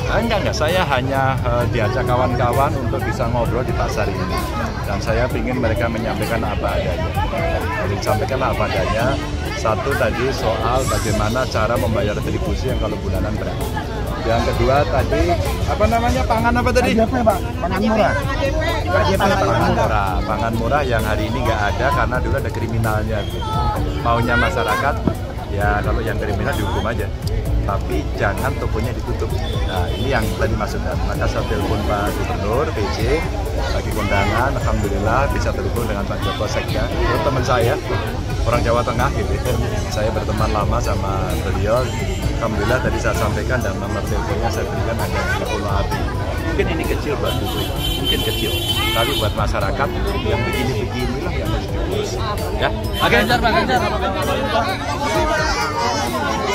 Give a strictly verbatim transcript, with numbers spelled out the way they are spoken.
Enggak, enggak. Saya hanya uh, diajak kawan-kawan untuk bisa ngobrol di pasar ini. Dan saya ingin mereka menyampaikan apa adanya. Jadi sampaikan apa adanya. Satu tadi soal bagaimana cara membayar retribusi yang kalau bulanan berapa. Yang kedua tadi, apa namanya, pangan apa tadi? K J P, Pak. Pangan murah. K J P, Pangan murah. Pangan murah yang hari ini nggak ada karena dulu ada kriminalnya. Gitu. Maunya masyarakat, ya kalau yang kriminal dihukum aja. Tapi jangan tokonya ditutup. Nah ini yang tadi maksudnya. Maka saya telepon Pak Gubernur, P J, bagi kondangan, alhamdulillah bisa terhubung dengan Pak Joko Sekda, itu teman saya, orang Jawa Tengah gitu. Saya berteman lama sama beliau. Alhamdulillah tadi saya sampaikan dan nomor teleponnya saya berikan ada di Pulau Api. Mungkin ini kecil buat publik, mungkin kecil. Tapi buat masyarakat yang begini-beginilah yang harus diurus. Ya, oke. Ganjar, Pak Ganjar.